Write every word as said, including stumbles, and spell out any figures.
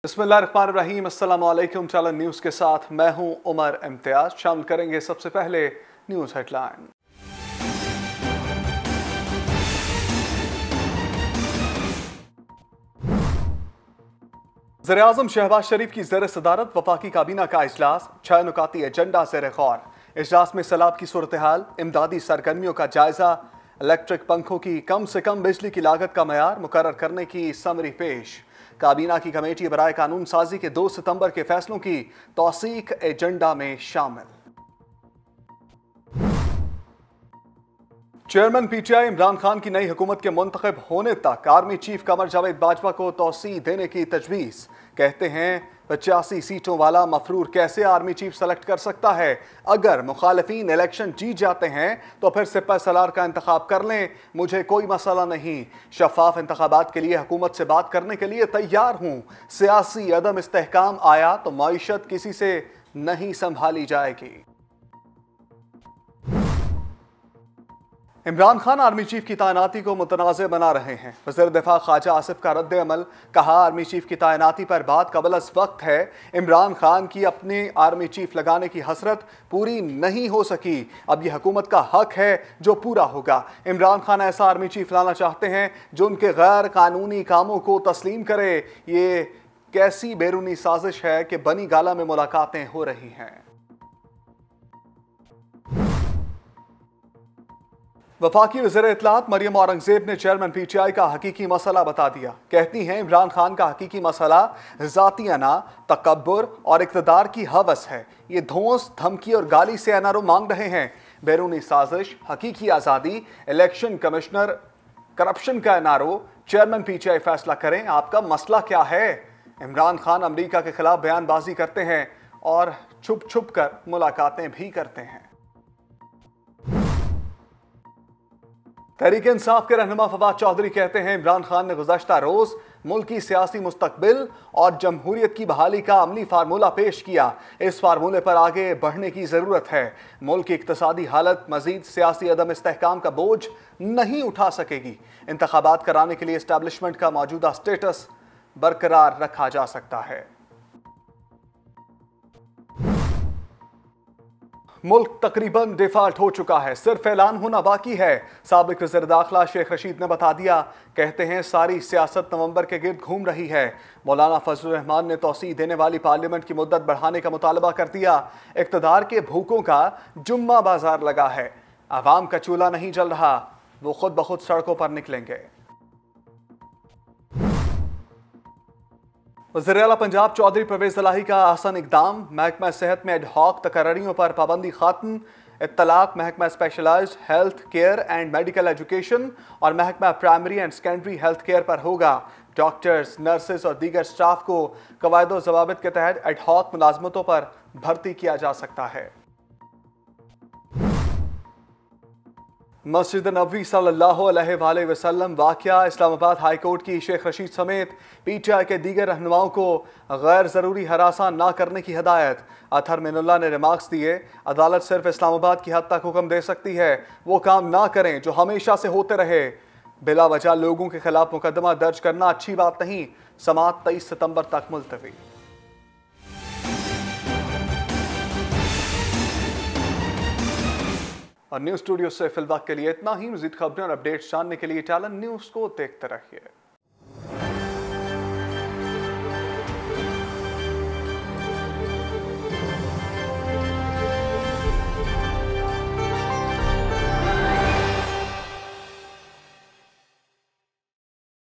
बिस्मिल्लाहिर्रहमानिर्रहीम, अस्सलाम वालेकुम। चैनल न्यूज़ के साथ मैं हूं उमर इम्तियाज। शामिल करेंगे सबसे पहले न्यूज़ हेडलाइन। वज़ीर-ए-आज़म शहबाज शरीफ की ज़ेर सदारत वफाकी काबीना का इजलास, छह नुकाती एजेंडा ज़ेर गौर। इजलास में सैलाब की सूरत हाल, इमदादी सरगर्मियों का जायजा, इलेक्ट्रिक पंखों की कम से कम बिजली की लागत का मयार मुकर्रर करने की समरी पेश। काबीना की कमेटी बराए कानून साजी के दो सितंबर के फैसलों की तौसीक एजेंडा में शामिल। चेयरमैन पीटीआई इमरान खान की नई हुकूमत के मुंतखब होने तक आर्मी चीफ कमर जावेद बाजवा को तौसी देने की तजवीज़। कहते हैं पचासी सीटों वाला मफरूर कैसे आर्मी चीफ सेलेक्ट कर सकता है। अगर मुखालिफिन इलेक्शन जीत जाते हैं तो फिर सिपह सलार का इंतखाब कर लें, मुझे कोई मसला नहीं। शफाफ इंतखाबात के लिए हुकूमत से बात करने के लिए तैयार हूँ। सियासी अदम इस्तेहकाम आया तो मईशत किसी से नहीं संभाली जाएगी। इमरान खान आर्मी चीफ की तैनाती को मुतनाज़ बना रहे हैं। वज़ीर दिफा ख्वाजा आसिफ का रद्द अमल, कहा आर्मी चीफ की तैनाती पर बात कबल अज़ वक्त है। इमरान खान की अपने आर्मी चीफ लगाने की हसरत पूरी नहीं हो सकी, अब यह हुकूमत का हक है जो पूरा होगा। इमरान खान ऐसा आर्मी चीफ लाना चाहते हैं जो उनके गैर कानूनी कामों को तस्लीम करे। ये कैसी बैरूनी साजिश है कि बनी गाला में मुलाकातें हो रही हैं। वफाकी वज़ीर इत्तलात मरियम औरंगज़ेब ने चेयरमैन पीटीआई का हकीकी मसला बता दिया। कहती हैं इमरान खान का हकीकी मसला ज़ाती अना, तकब्बुर और इक़्तिदार की हवस है। ये धौंस, धमकी और गाली से एनआरओ मांग रहे हैं। बैरूनी साजिश, हकीकी आज़ादी, इलेक्शन कमिश्नर, करप्शन का एनआरओ। चेयरमैन पीटीआई फैसला करें, आपका मसला क्या है। इमरान खान अमरीका के खिलाफ बयानबाजी करते हैं और छुप छुप कर मुलाकातें भी करते हैं। तहरीक इंसाफ के रहनुमा फवाद चौधरी कहते हैं इमरान खान ने गुज़श्ता रोज मुल्की सियासी मुस्तकबिल और जमहूरियत की बहाली का अमली फार्मूला पेश किया। इस फार्मूले पर आगे बढ़ने की ज़रूरत है। मुल्क की इक्तसादी हालत मजीद सियासी अदम इस्तेहकाम का बोझ नहीं उठा सकेगी। इंतखाबात कराने के लिए इस्टेब्लिशमेंट का मौजूदा स्टेटस बरकरार रखा जा सकता है। मुल्क तकरीबन डिफॉल्ट हो चुका है, सिर्फ ऐलान होना बाकी है। साबिक वज़ीर दाखिला शेख रशीद ने बता दिया। कहते हैं सारी सियासत नवंबर के गिर्द घूम रही है। मौलाना फजलुर रहमान ने तौसी देने वाली पार्लियामेंट की मुद्दत बढ़ाने का मुतालबा कर दिया। इक़्तिदार के भूखों का जुम्मा बाजार लगा है। आवाम का चूल्हा नहीं जल रहा, वो खुद ब खुद सड़कों पर निकलेंगे। वज़ीर-ए-आला पंजाब चौधरी परवेज़ इलाही का आसान इक़दाम, महकमा सेहत में एडहॉक तकर्रियों पर पाबंदी खात्म। इत्तलात महकमा specialised health care and medical education और महकमा primary and secondary health care पर होगा। डॉक्टर्स, नर्सेज और दीगर स्टाफ को कवायद ज़वाबित के तहत एडहॉक मुलाजमतों पर भर्ती किया जा सकता है। मस्जिद नबवी सल्लल्लाहु अलैहि वसल्लम वाक़या, इस्लामाबाद हाई कोर्ट की शेख रशीद समेत पीटीआई के दीगर रहनुमाओं को गैर ज़रूरी हरासा ना करने की हिदायत। अतहर मिनुल्लाह ने रिमार्क्स दिए, अदालत सिर्फ इस्लामाबाद की हद तक हुक्म दे सकती है, वो काम ना करें जो हमेशा से होते रहे। बिला वजह लोगों के खिलाफ मुकदमा दर्ज करना अच्छी बात नहीं। समाअत तेईस सितंबर तक मुलतवी। और न्यूज़ स्टूडियो से फिलहाल के लिए इतना ही। मज़ीद खबरें और अपडेट्स जानने के लिए चैनल न्यूज़ को देखते रहिए।